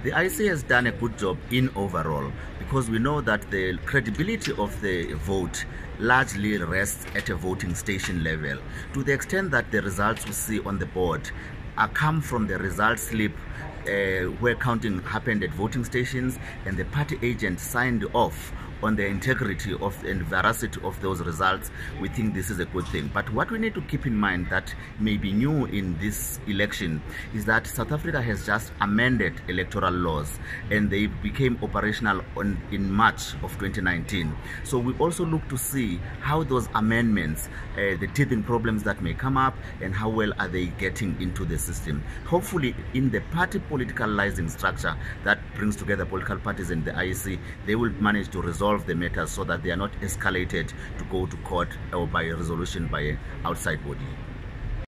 The IEC has done a good job in overall, because we know that the credibility of the vote largely rests at a voting station level, to the extent that the results we see on the board come from the result slip where counting happened at voting stations, and the party agent signed off on the integrity of and veracity of those results. We think this is a good thing. But what we need to keep in mind that may be new in this election is that South Africa has just amended electoral laws, and they became operational in March of 2019. So we also look to see how those amendments, the teething problems that may come up, and how well are they getting into the system. Hopefully in the party politicalizing structure that brings together political parties and the IEC, they will manage to resolve the matters so that they are not escalated to go to court or by a resolution by an outside body.